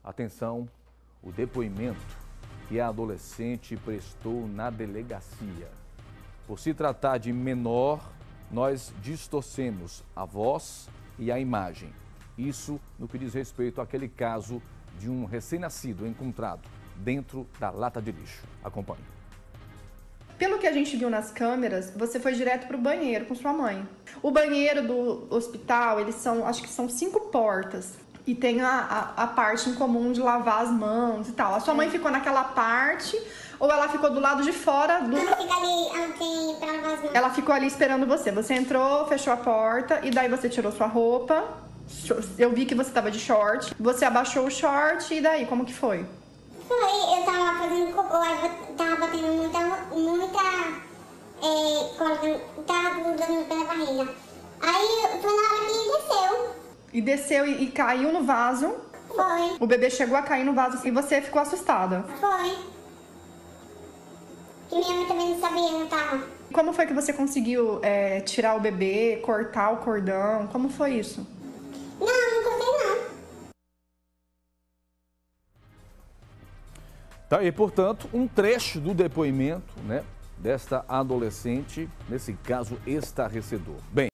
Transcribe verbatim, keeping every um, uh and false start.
Atenção, o depoimento que a adolescente prestou na delegacia. Por se tratar de menor, nós distorcemos a voz e a imagem. Isso no que diz respeito àquele caso de um recém-nascido encontrado dentro da lata de lixo. Acompanhe. Pelo que a gente viu nas câmeras, você foi direto para o banheiro com sua mãe. O banheiro do hospital, eles são, acho que são cinco portas. E tem a, a, a parte em comum de lavar as mãos e tal. A sua mãe ficou naquela parte ou ela ficou do lado de fora do... Ela fica ali, ela tem pra lavar as mãos. Ela ficou ali esperando você. Você entrou, fechou a porta e daí você tirou sua roupa. Eu vi que você estava de short. Você abaixou o short e daí, como que foi? Foi, eu tava fazendo cocô, aí tava batendo muita, muita, é, coisa, tava dando pela barriga. Aí foi na hora que ele desceu. E desceu e, e caiu no vaso? Foi. O bebê chegou a cair no vaso e você ficou assustada? Foi. Que minha mãe também não sabia, não tava. Como foi que você conseguiu é, tirar o bebê, cortar o cordão? Como foi isso? Não, não cortei não. Tá aí, portanto, um trecho do depoimento, né, desta adolescente, nesse caso estarrecedor. Bem,